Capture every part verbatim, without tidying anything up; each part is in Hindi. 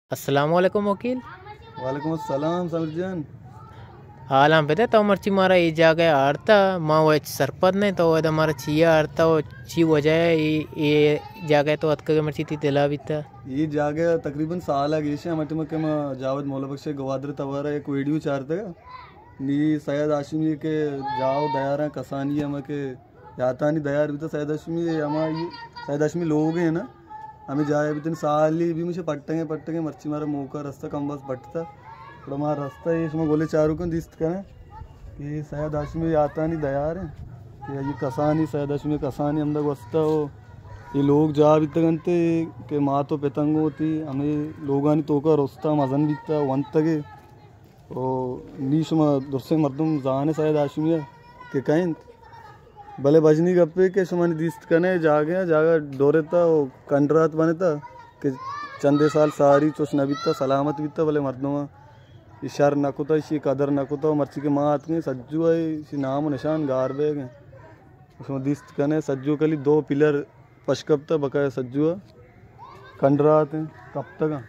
अस्सलाम वालेकुम वकील। वालेकुम अस्सलाम समीर जान। हाल हम पता तो मर्ची मारा ये जागे आरता माँ वो सरपद नहीं तो वो हमारा छिया आरता वो ची वजह ये ये जागे तो अतक के मर्ची थी दिला भी था ये जागे तकरीबन साल आ गई मत मके म जावद मौला बख्श गवादर तवारा एक वीडियो चारते नी सैयद हाशमी के जाओ दयारा कसानी मके याता नहीं दयार भी तो सैयद हाशमी हमारी सैयद हाशमी लोग हैं ना हमें जाए भी तीन साल ही भी मुझे पट्टेंगे पट्टेंगे मर्ची मारा मौका रास्ता कम बस पटता थोड़ा हमारा रास्ता है इसमें बोले चारों को दिस्त करें कि सैयद हाशमी आता नहीं दयार है कि ये कसानी सैयद हाशमी कसानी हम तक वस्ता हो ये लोग जा भी तगनते कि माँ तो पेतंग होती हमें लोगानी तो का रोस्ता मजन बीतता वन तगे और नीश में दुर्से मर्दम जाने सैयद हाशमी के कहें भले भजनी गप्पे के सुमन दिस्त कने जागे जागा डोरेता वो कंडरात बनेता कि चंदे साल सारी चोश न बीतता सलामत बीतता भले मर्दों इशार नकुता इसी कदर नकुता मर्ची के माँ आती सज्जू है इसी नाम निशान गार बेग हैं उसमें दिस्त कने सज्जू कली दो पिलर पशकबता बकाया सज्जू कंडरात हैं कब तक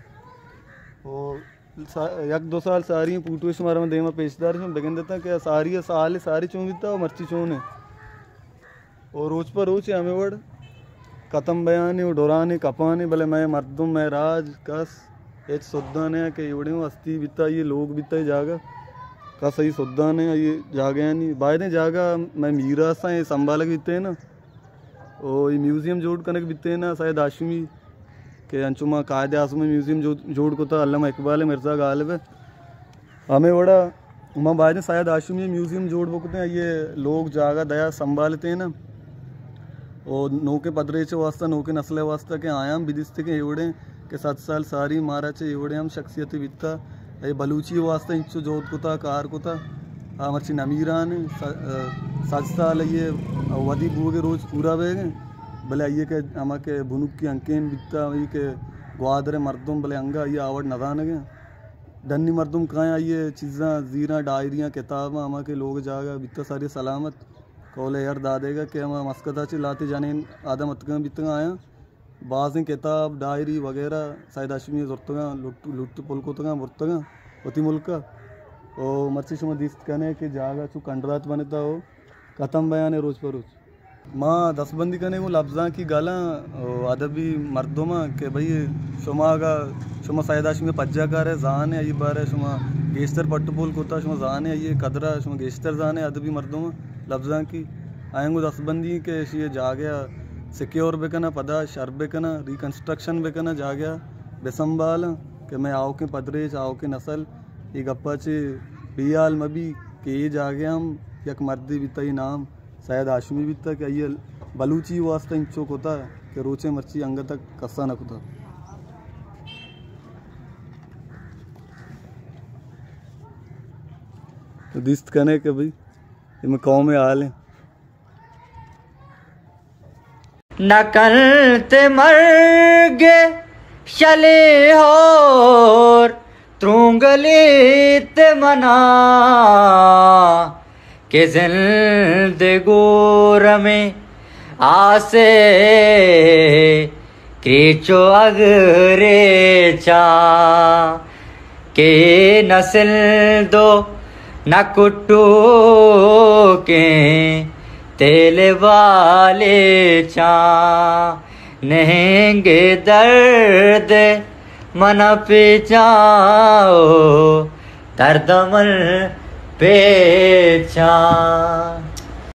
और एक दो साल सारी पूटू इस मारा में देमा पेशदार इसमें बेगन देता कि सारी साल सारी चों बीतता और मर्ची चों है और रोज पर रोज हमें वड़ कतम बयानी डोरानी कपानी भले मैं मर्दुम मैं राज कस एक सुद्दान है कि इवड़े अस्थि बीता ये लोग बीता जागा का सही सुद्दान है ये जागे नहीं बाहर जागा मैं मीरा सा ये संभाल के बीते ना और ये म्यूजियम जोड़ करने के बीते ना सैयद हाशमी के अंचुमा कायदे आसम म्यूजियम जो जोड़ को था अल्लामा इकबाल मिर्ज़ा गालिब है हमें बड़ा माँ बाहर सैयद हाशमी म्यूजियम जोड़ बोकते हैं ये लोग जागा दया संभालते हैं ना और नौके पदरेचे वास्ता नौके नस्ले वास्ता के आयाम बिदिस्ते के एवड़े के सात साल सारी माराचे एवड़े हम शख्सियत बित्ता ये बलूची वास्ता इंचो जोत को था कार को था हमारी नमीरान सात साल ये वदी बुआ के रोज़ पूरा बेग भले आइए के हमा के बुनुक की अंकेन बित्ता ये के ग्वादरे मर्दुम भले अंगा ये आवड़ नदान गए डन्नी मर्दुम कहाँ आइए चीज़ा जीरा डायरियाँ किताबा हमा के लोग जागा बित्ता सारी सलामत कौले यार दादेगा कि हम मस्कता लाते जाने आदम अतगा बितगा आया बाज़ किताब डायरी वगैरह सैयद हाशमी जुर्तगा लुट लुट पुलकोतगा बुर्तगा उती मुल्क और मर्ची शुमा दिस्त कने कि जागा चू कंडरात बनता हो खत्म बयान है रोज़ पर रोज़ माँ दसबंदी कने वो लफ्ज़ा की गाला अदबी मर्दोमा के भाई शुमा का शुमा सैयद हाशमी पज्जाकार है जान है ये बार है शुमा गेस्तर पट्टपुल कोता शुमा जान है ये कदरा शुमा गेस्तर जान है अदबी मर्दोमा लफ्ज़ा की आएंगे दसबंदी के ये जा गया सिक्योर बेकना पदा शर बेकना रिकन्स्ट्रक्शन बेकना जा गया बेसंभाल कि मैं आओ के पदरेच आओ के नस्ल ये गप्पा चे बियाल मबी के ये जा गया हम यक मर्दी बीता ये नाम सैयद हाशमी बीता कि ये बलूची वास्ता इंचोक होता है कि रोचे मर्ची अंग तक कस्सा न होता तो दिस्त कने के भाई इनमें कौम में हाल है नकलते मर्गे शले होर त्रुंगलीत मना के जिंदगूर में आसे क्रीचो अगरे चा के नस्ल दो न कुट्टू के तेल वाले चा नहेंगे दर्द मन पे जाओ दर्द मन पे चा।